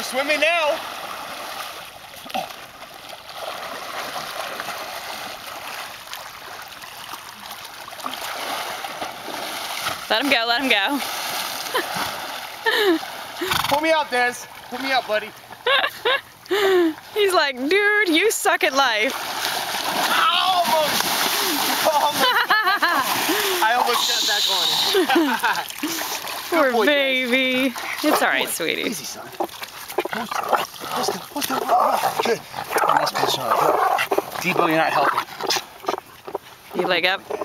swimming now. Let him go, let him go. Pull me out, Des. Pull me out, buddy. He's like, dude, you suck at life. Almost. I almost got that going. Poor boy, baby. It's alright, sweetie. Easy, son. Good. Nice position. Debo, you're not helping. You leg up.